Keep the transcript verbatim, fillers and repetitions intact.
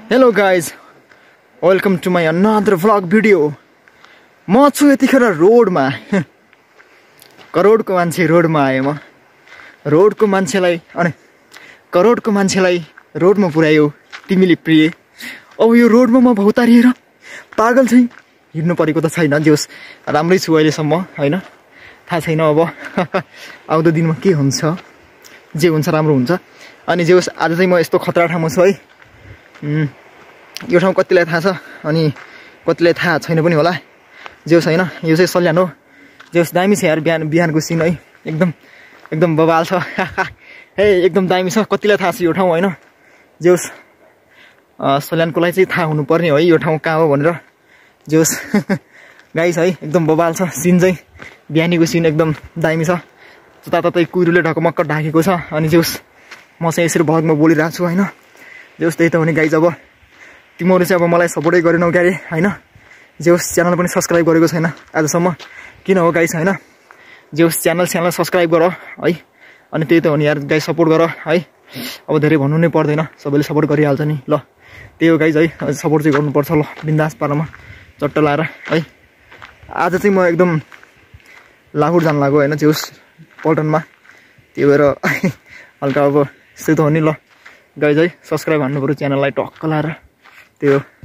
Hello guys, welcome to my another vlog video. म छु यतिखेर रोडमा करोडको मान्छे रोडमा आए म रोडको मान्छेलाई अनि करोडको मान्छेलाई रोडमा पुर्यायो तिमीले प्रिय। अब यो रोडमा म भौतारिएर पागल चाहिँ हिँड्नु परेको त छैन, जोस् राम्रै छु अहिलेसम्म हैन, थाहा छैन अब आउँदो दिनमा के हुन्छ, जे हुन्छ राम्रो हुन्छ। अनि जोस् आज चाहिँ म यस्तो खतरा ठाउँमा छु है। यो ठाउँ कतिलाई थाहा छ अनि कतिलाई थाहा छैन पनि होला। जोस् हैन, यो चाहिँ सल्यान हो। जोस् दामी छ यार, बिहान बिहानको सिन है, एकदम एकदम बवाल छ हे, एकदम दामी छ। कतिलाई थाहा छ यो ठाउँ हैन। जोस् सल्यानकोलाई चाहिँ थाहा हुनुपर्ने हो यो ठाउँ कहाँ हो भनेर। जोस् गाइस है, एकदम बवाल छ सिन चाहिँ, बिहानीको सिन एकदम दामी छ। जताततै कुहिरोले ढकमक्क ढाकेको छ। अनि जोस् म चाहिँ यसरी भगमा बोलिरहेको छु हैन। जोस् त्यही त हो नि गाइस, अब तिमीहरू चाहिँ अब मलाई सपोर्टै गरेनौ क्यारे हैन। जोस् च्यानल पनि सब्सक्राइब गरेको छैन आजसम्म, किन हो गाइस हैन। जोस् च्यानल च्यानल सब्सक्राइब गर है। अनि त्यही त हो नि यार गाइस, सपोर्ट गर है। अब धेरै भन्नु नै पर्दैन, सबैले सपोर्ट गरिहाल्छ नि। ल त्यही हो गाइस है, सपोर्ट चाहिँ गर्नुपर्छ ल, बिन्दास पारामा चट्ट लाएर है। आज चाहिँ म एकदम लाहुर जान लाग्यो हैन, जोस् पल्टनमा। त्यही भएर हल्का अब यस्तै त हो नि। ल गाइस है, सब्सक्राइब हान्नु पर्यो च्यानललाई टक्क लाएर, त्यही हो।